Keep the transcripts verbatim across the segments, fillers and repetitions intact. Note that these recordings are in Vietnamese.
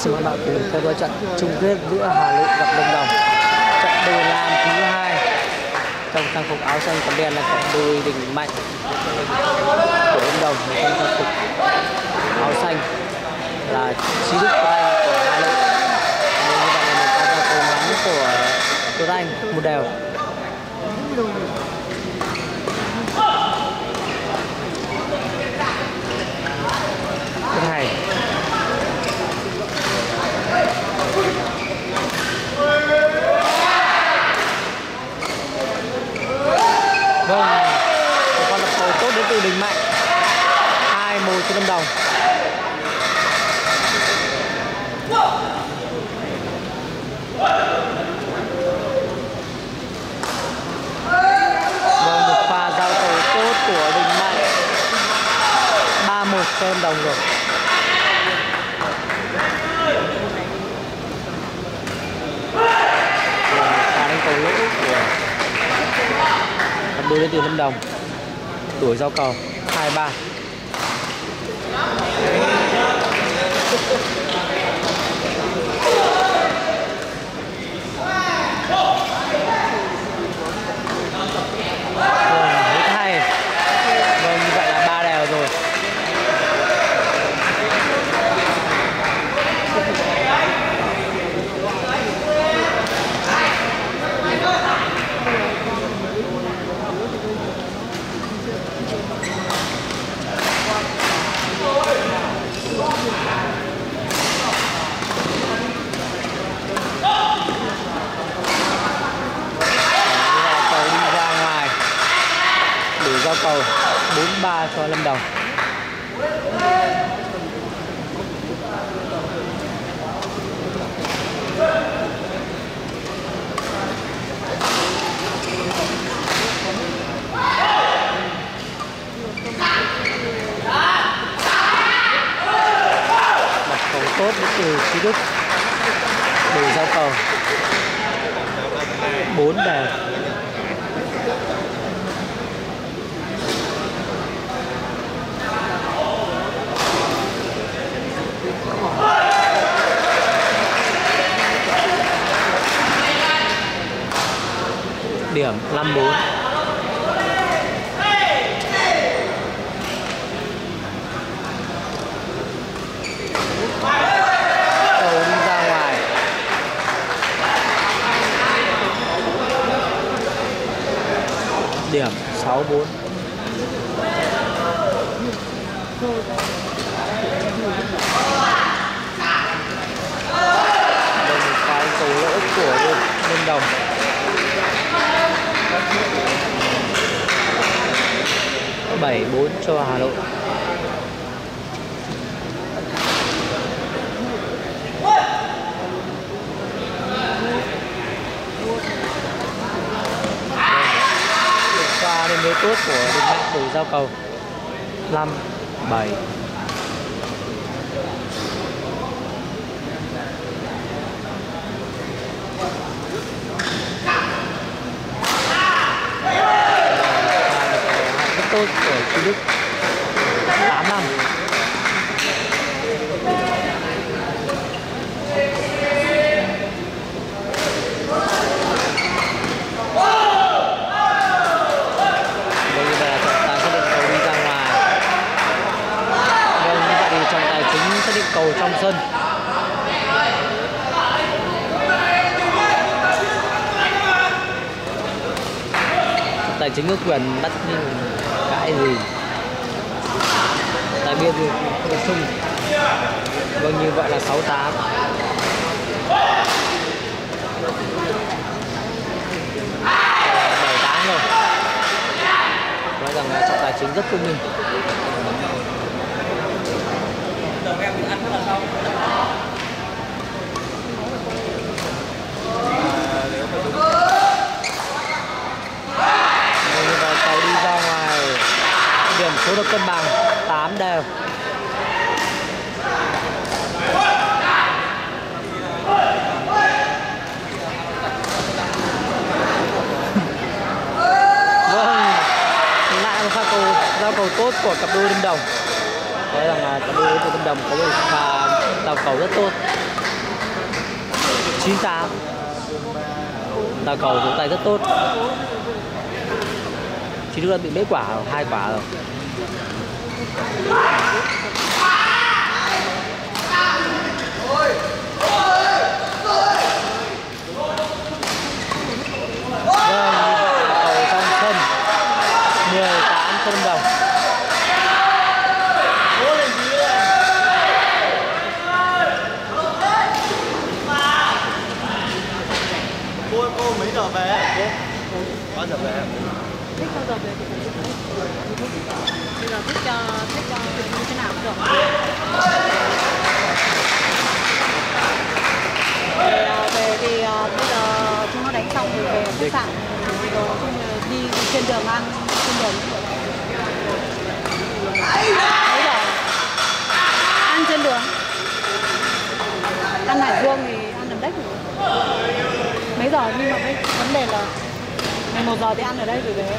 Xin mời bạn cùng theo dõi trận chung kết giữa Hà Nội gặp Lâm Đồng. Trận đôi nam thứ hai trong trang phục áo xanh cầm đen là cặp đôi Đình Mạnh của Lâm Đồng, trong trang phục áo xanh là Chí Đức của Anh của Hà Nội. Như vậy là một pha giao cầu ngắn của Tuấn Anh, một đều. Rất hay. Vâng, một con lập cầu tốt đến từ Đình Mạnh. Hai một cho Lâm Đồng. Vâng, một pha giao cầu tốt của Đình Mạnh. Ba một cho Lâm Đồng rồi. Pha đánh cầu lỗ của đôi đến từ Lâm Đồng. Đuổi giao cầu hai ba. Vâng, rất hay. Vâng, như vậy là ba đều rồi. Giao cầu bốn ba cho Lâm Đồng. Đặt cầu tốt đến từ Chí Đức. Để giao cầu bốn đều. Điểm năm bốn. Cầu đi ra ngoài. Điểm sáu bốn. Đây một cái cầu lỗ của Lâm Đồng. bảy bốn cho Hà Nội. Được pha đến với tốt của Đình Mạnh đổi giao cầu năm bảy. Tốt của Chí Đức tám năm. Vâng, như vậy là trọng tài xác định cầu đi ra ngoài. Vâng, như vậy thì trọng tài chính xác định cầu trong sân. Trọng tài chính có quyền bắt cái gì tại biên thì không được xung. Vâng, như vậy là sáu tám. bảy tám rồi. Nói rằng là trọng tài chính rất thông minh. Như vậy cầu đi ra ngoài. Điểm số được cân bằng tám đều. Vâng, lại một pha cầu giao cầu tốt của cặp đôi Lâm Đồng. Thấy rằng là cặp đôi Lâm Đồng có một pha giao cầu rất tốt. chín tám. Đào cầu vỗ tay rất tốt. Chỉ Đức đã bị mấy quả rồi, hai quả rồi. Vâng, cầu trong sân mười tám cho Lâm Đồng. Cô cô mấy giờ về hả cô? Bao giờ về? Thích bao giờ về thì bây giờ thích cho thích cho như thế nào cũng được. Về, về thì uh, bây giờ chúng nó đánh xong rồi về khách sạn rồi đi trên đường ăn trên đường cũng được. Mấy giờ? Ăn trên đường. Ăn Hải Dương thì ăn ở đấy rồi. Mấy giờ nhưng mà cái vấn đề là mười một giờ thì ăn ở đây rồi về.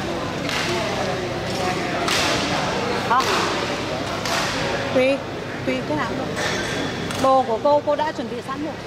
Không. Tùy, tùy cái nào cũng được. Đồ của cô, cô đã chuẩn bị sẵn rồi.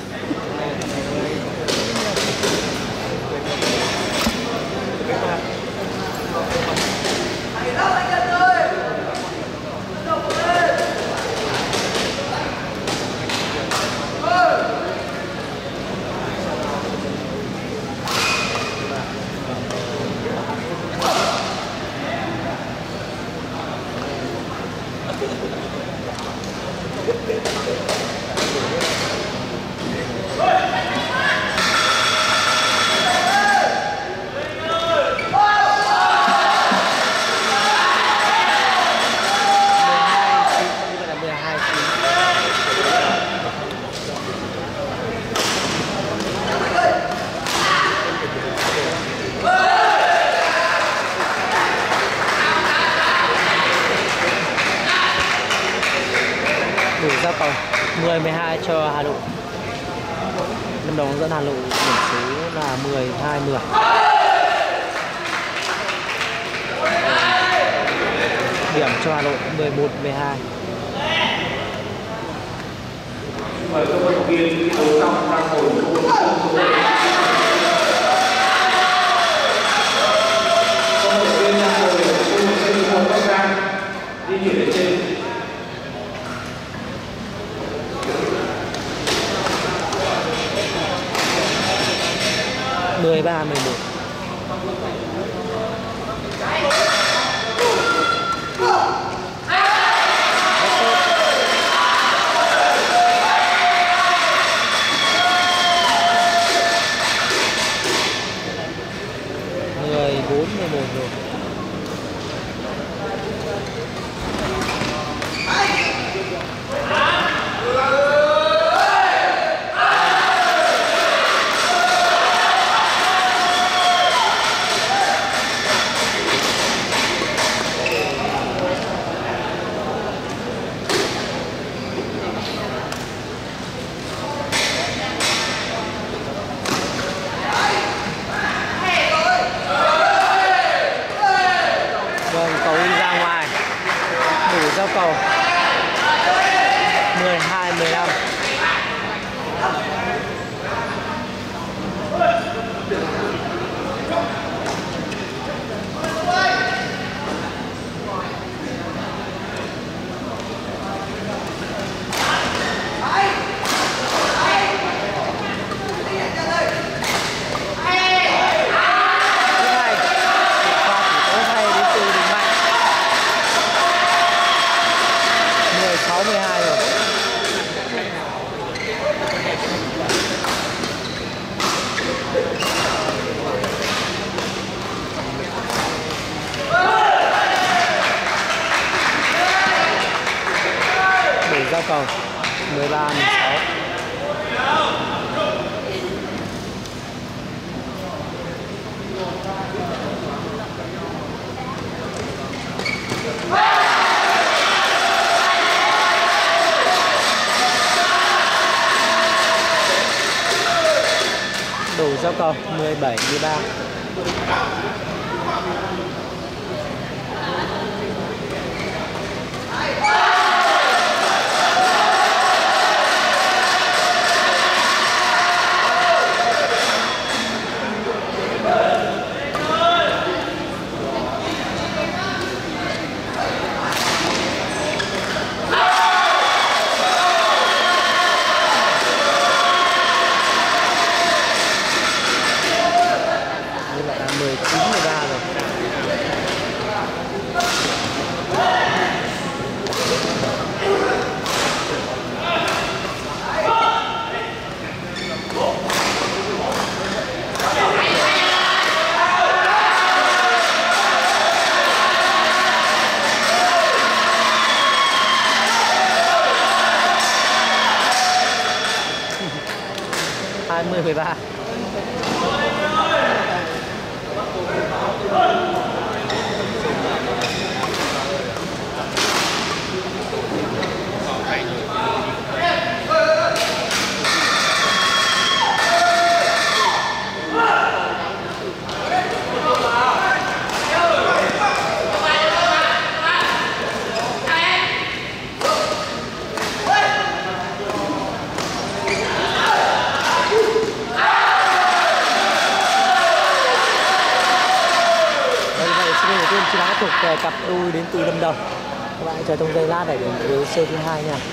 Đủ ra cầu mười mười hai cho Hà Nội. Lâm Đồng dẫn Hà Nội điểm số là mười hai mười. Điểm cho Hà Nội mười một mười hai. Mời các vận động viên thi đấu xong ra ngồi khu vực sân số bảy. Các vận động viên đang ngồi ở khu vực sân số Bắc Giang di chuyển lên trên. mười ba mười một. mười bốn mười một rồi. Giao cầu mười hai mười lăm. Giao cầu mười ba mười sáu. Đủ giao cầu mười bảy mười ba. mười mười ba. Chiến thắng thuộc về cặp đôi đến từ Lâm Đồng. Các bạn chờ trong giây lát để đến với sơ thứ hai nha.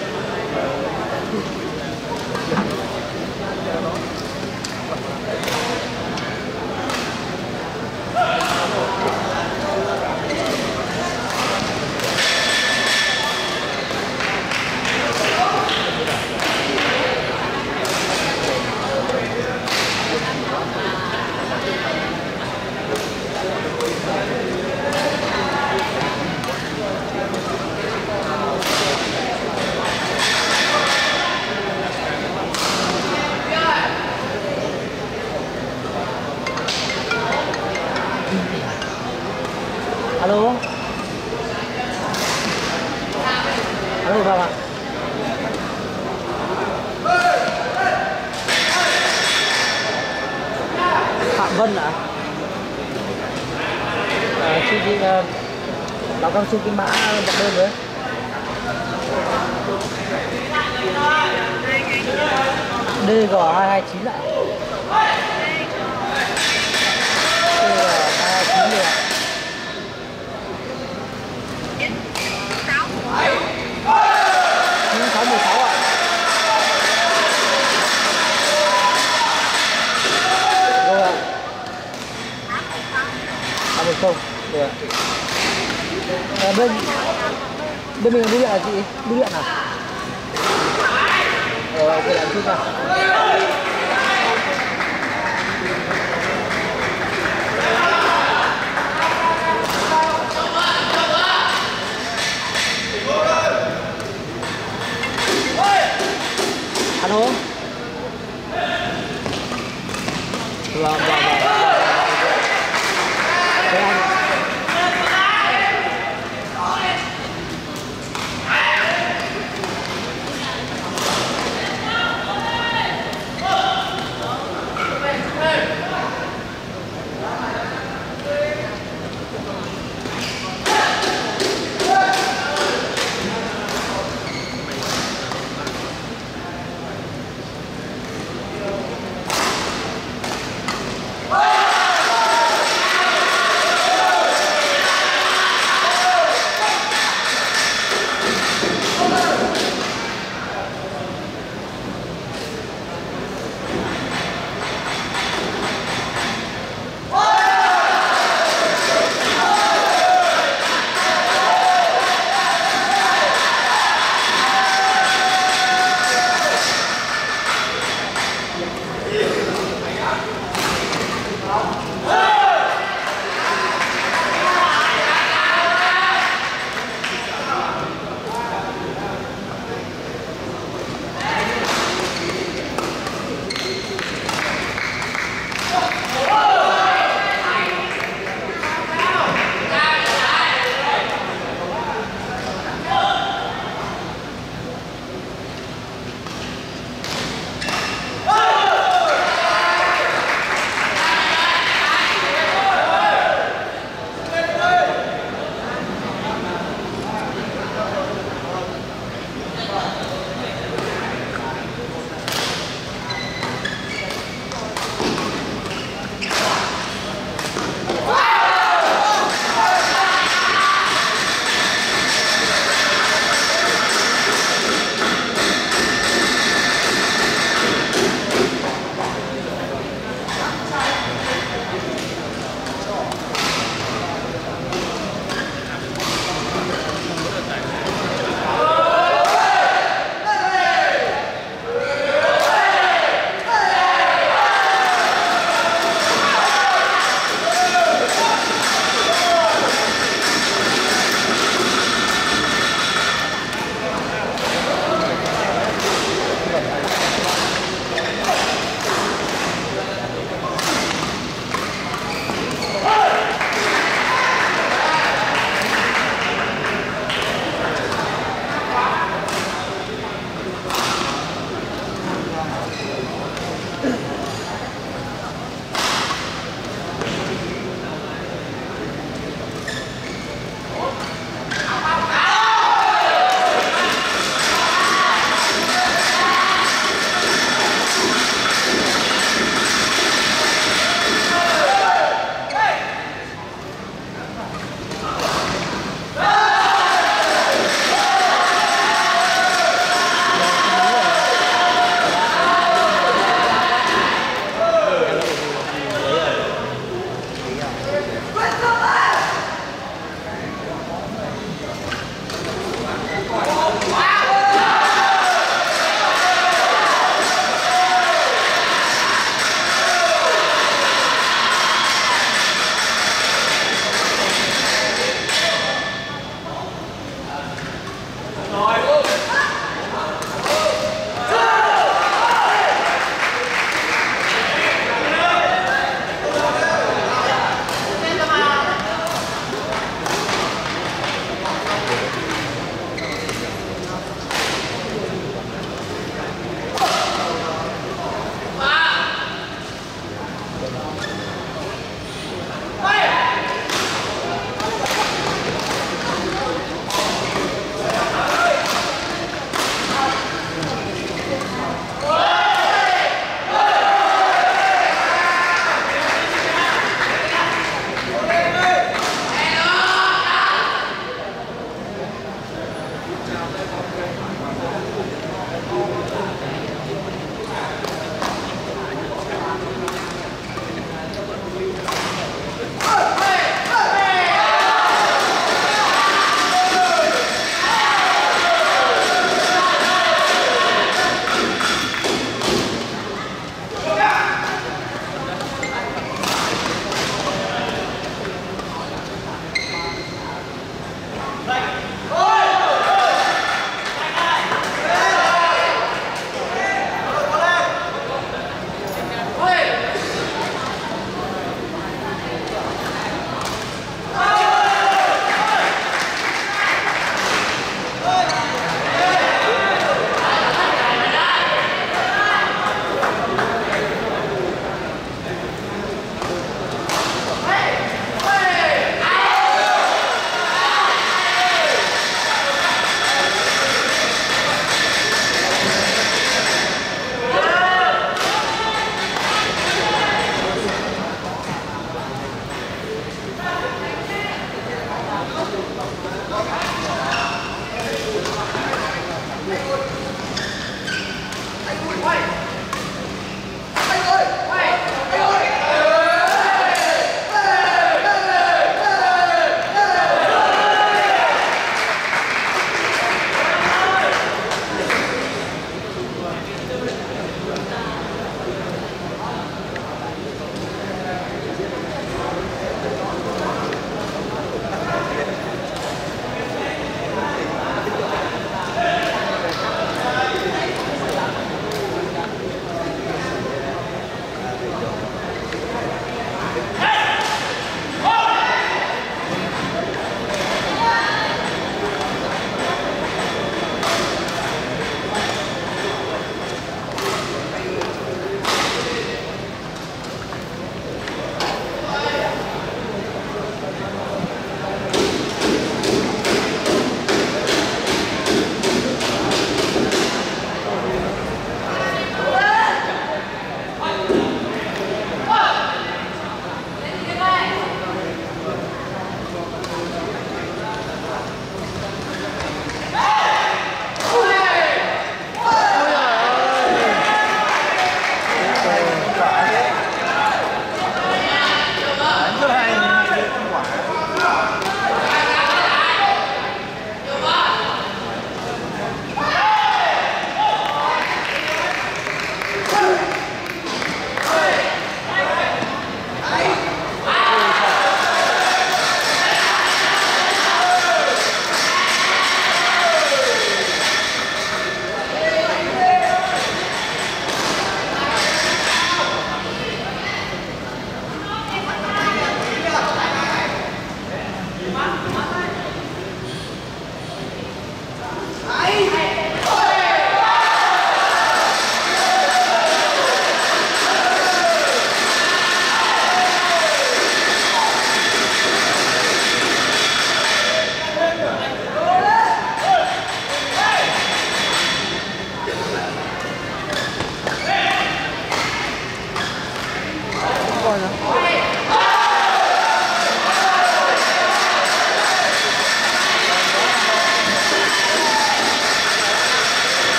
Alo. Alo vào ạ. Phạm Vân ạ. À, chị chị uh, báo cáo xin cái mã đặt đơn với. D G hai hai chín ạ. D G hai hai chín ạ. sáu mười sáu ạ. Rồi ạ. À một không. Được ạ. À, bên bên mình bưu điện là chị? Bưu điện à? Ờ, ok làm chút nào. Alo. Vâng, vâng, vâng. Thế anh.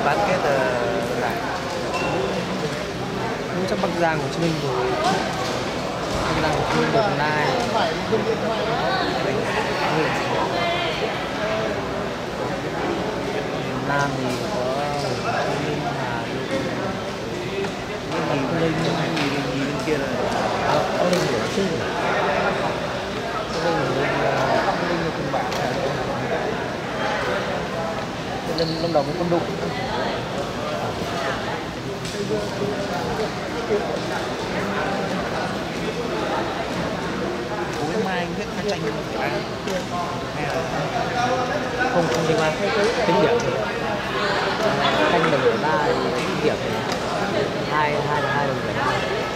bán kết là cũng trong Bắc Giang, Hồ Chí Minh rồi, Bắc Giang, Hồ Chí Minh, Đồng Nai. Miền Nam thì có Hồ Chí Minh, Hà Nội, Bắc Ninh, gì gì bên kia là Bắc Ninh bổ sung, Bắc Ninh là Bắc Ninh là cùng bản, nên Lâm Đồng với Quân Đụng. cuối mai biết khai tranh phải ăn Không, không đi qua tính điểm thì canh đồng của ta thì tính điểm hai hai hai đồng điểm.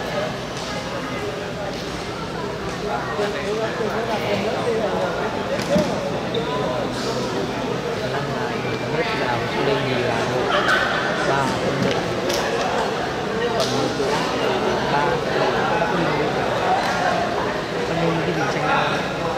Năm là nhất là Hồ Chí Minh thì là một ba quân đội, còn một đội ba Bắc Ninh, Bắc Ninh cái gì tranh nhau.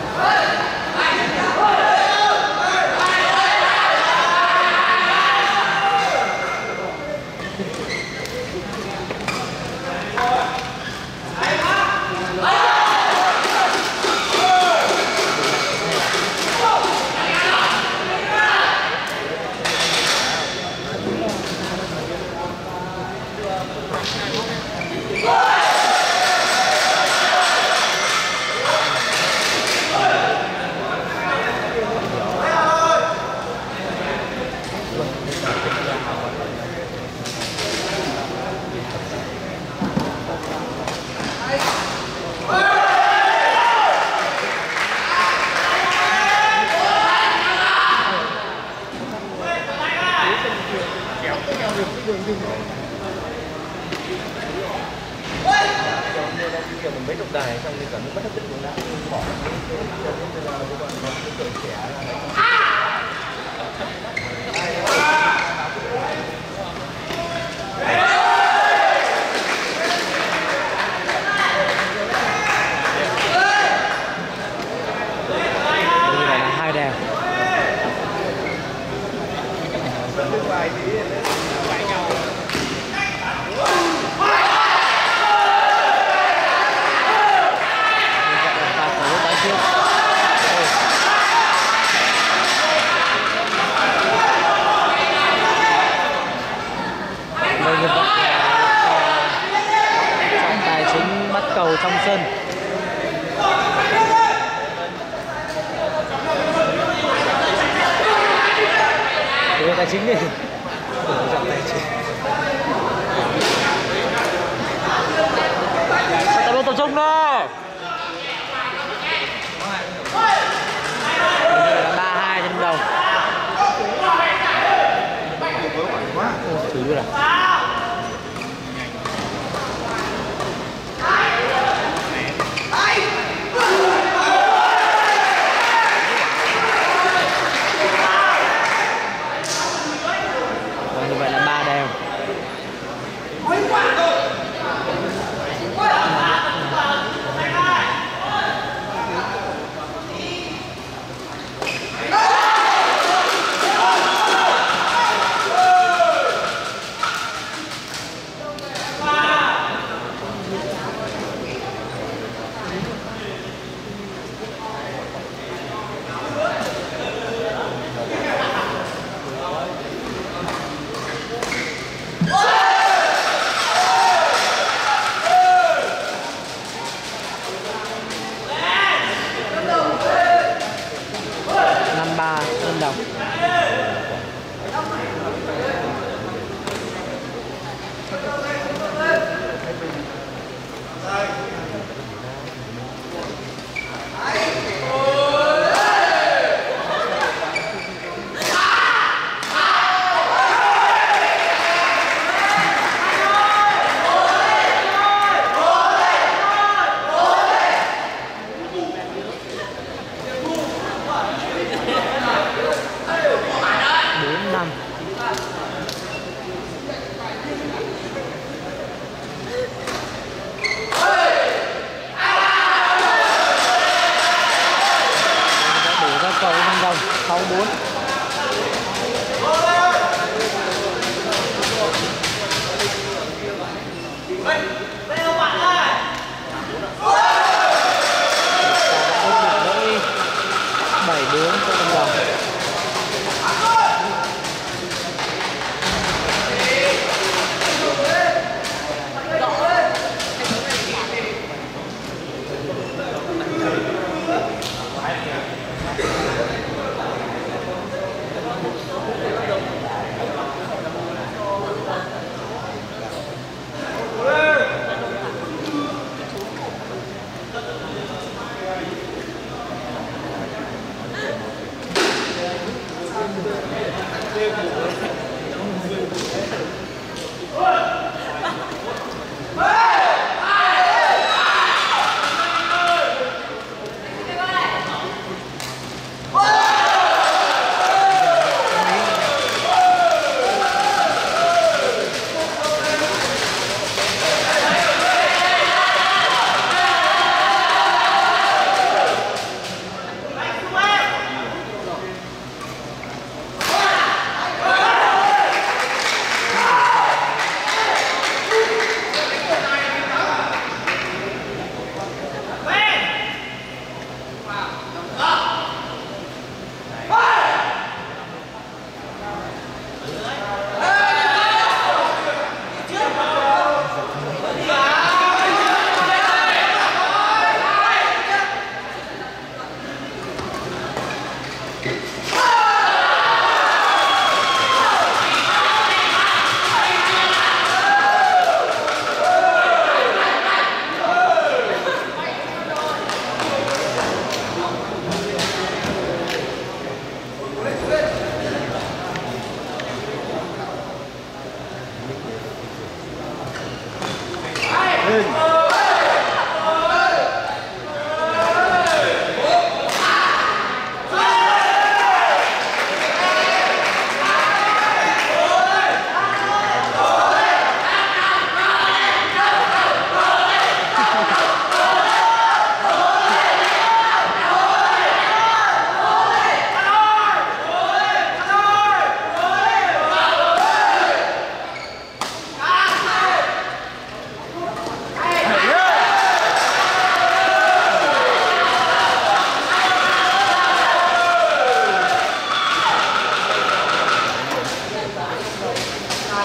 mình mấy trọng đài xong thì cả nước bất tích cũng đã bỏ trẻ là hai đều. Đây như vậy là trọng tài chính bắt cầu trong sân. Trọng tài chính đi. Trọng tài chính. Tập trung tập trung đó. ba hai trên đầu. Thứ là như vậy là ba đều.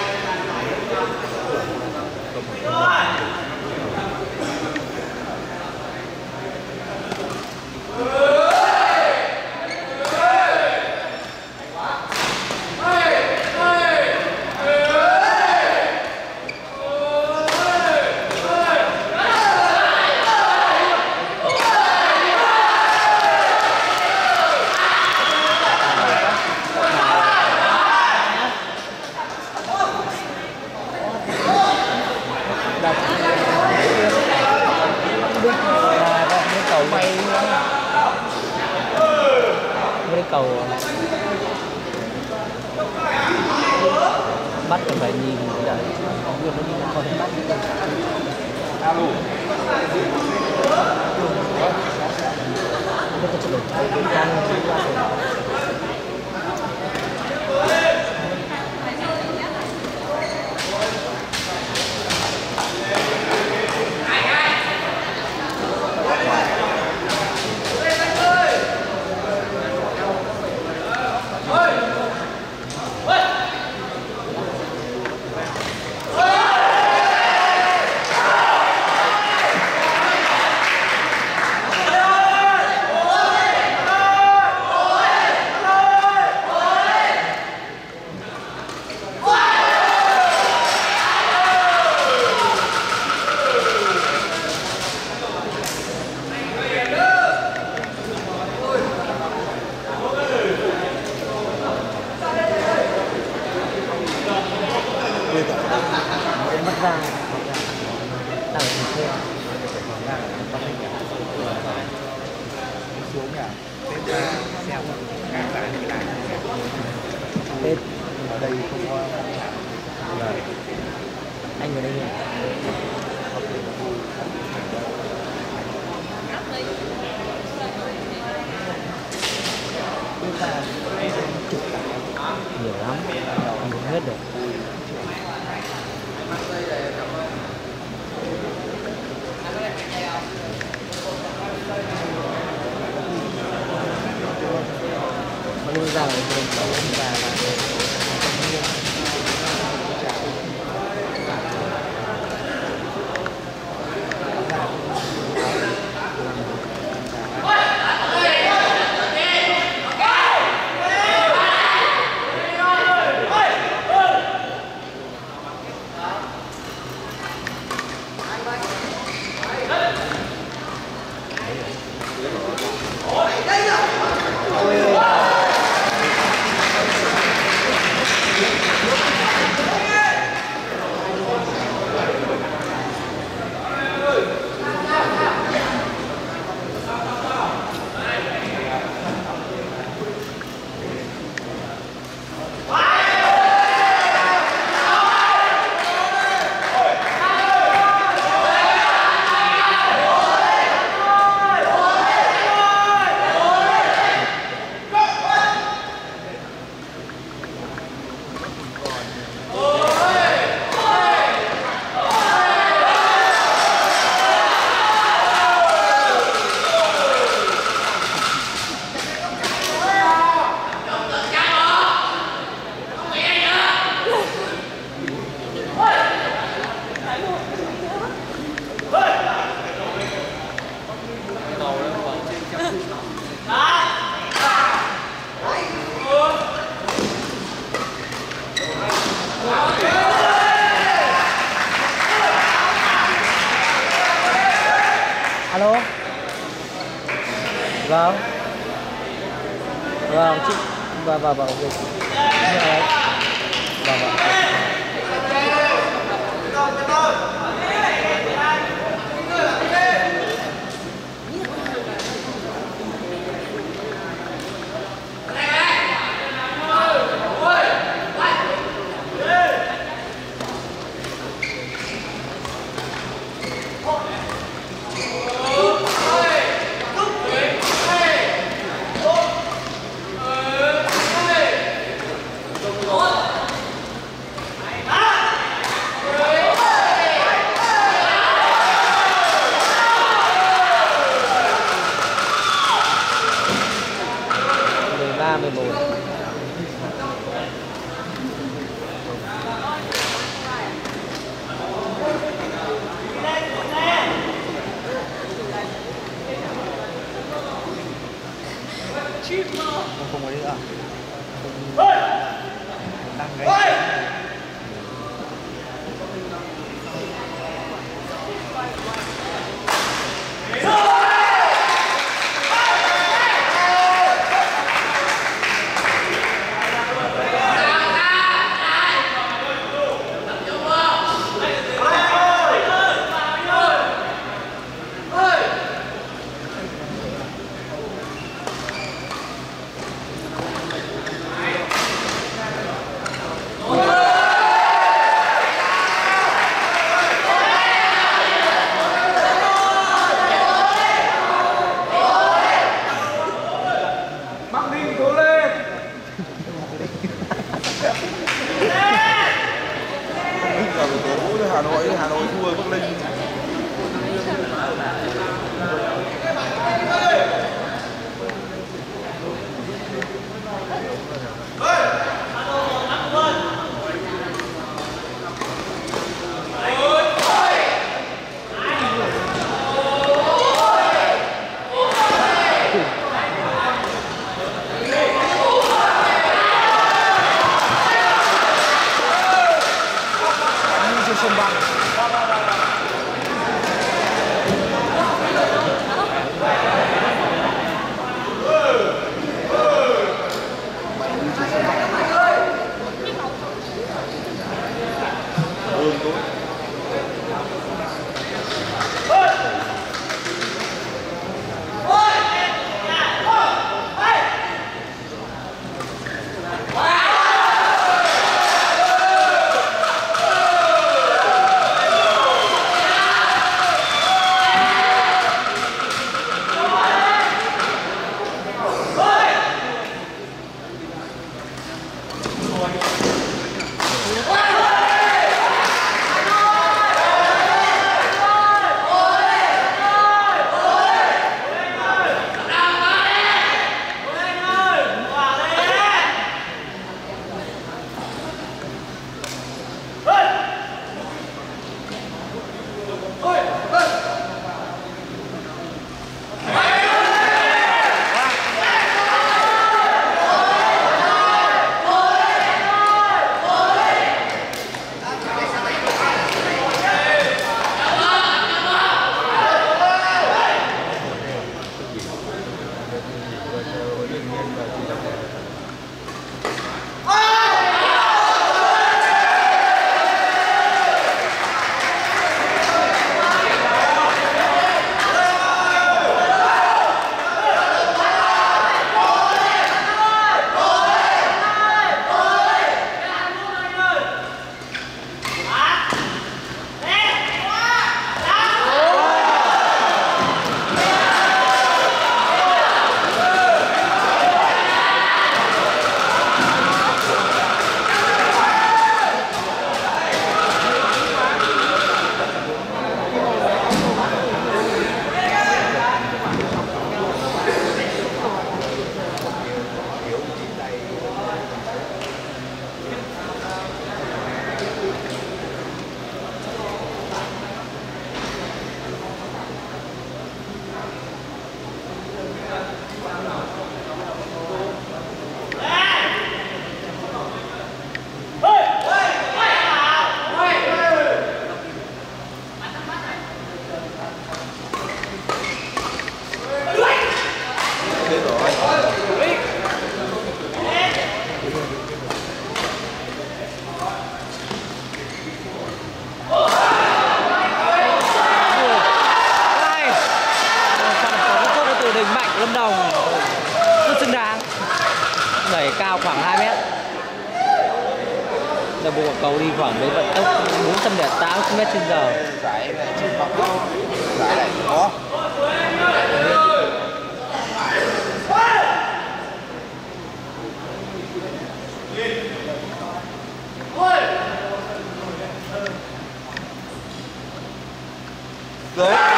Cầu bắt còn phải nhìn đấy, việc nó như nào còn bắt alo nó có sự đổi thay mất ra tạo thành thêm xuống nhà Tết xem càng dài thì càng Tết ở đây không có lời anh ở đây nhiều lắm không được hết được. Mà lui ra rồi mình có lên và alo, vâng, vâng chị, vâng vâng vâng, ok, vâng vâng. Hà Nội, Hà Nội thua Bắc Ninh. khoảng hai mét. Là bộ cầu đi khoảng với vận tốc bốn trăm lẻ tám ki lô mét trên giờ. Giải này chưa có. Giải này có. Đấy.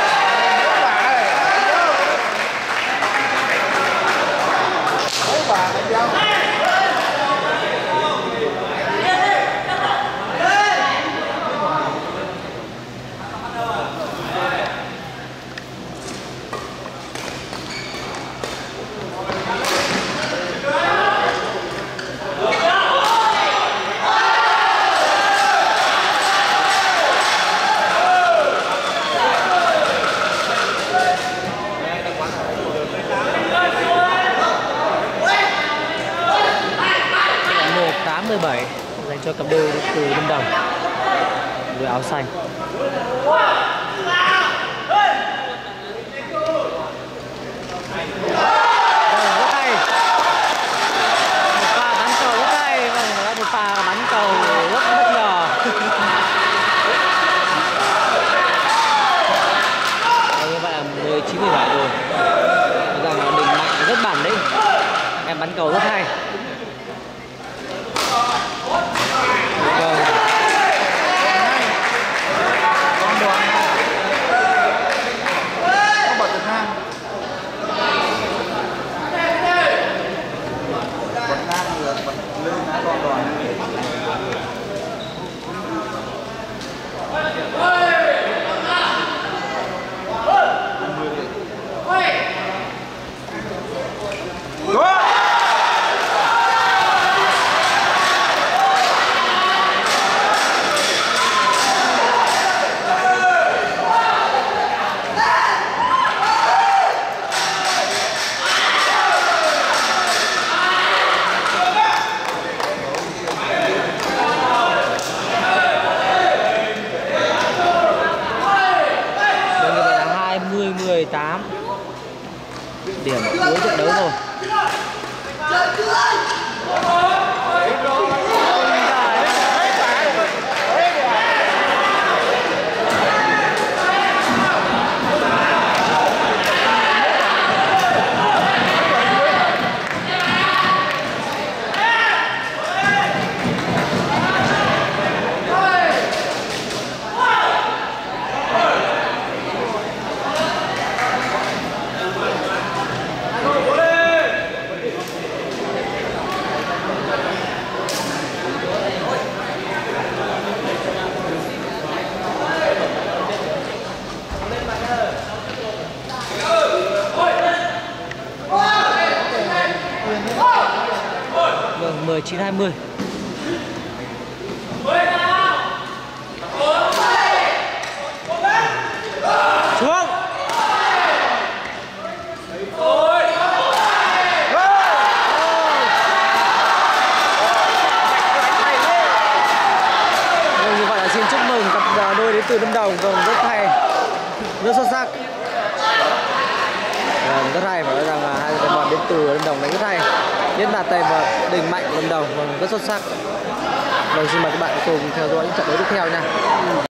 mười bảy dành cho cặp đôi từ Lâm Đồng với áo xanh. Rất hay. Một pha bắn cầu rất hay, và một pha bắn cầu rất bất ngờ. Như vậy là mười chín mười bảy rồi. Rằng là Đình Mạnh rất bản đấy. Em bắn cầu rất hay. điểm cuối trận đấu rồi. Vâng, mười chín hai mươi. Xuống. Vâng, như vậy là xin chúc mừng cặp đôi đến từ Lâm Đồng. Vâng, rất hay, rất xuất sắc. Vâng, rất hay, phải nói rằng là hai đội bóng đến từ Lâm Đồng đánh rất hay, nhất là tay vào Đình Mạnh của Lâm Đồng. Vâng, rất xuất sắc. Vâng, xin mời các bạn cùng theo dõi những trận đấu tiếp theo nha.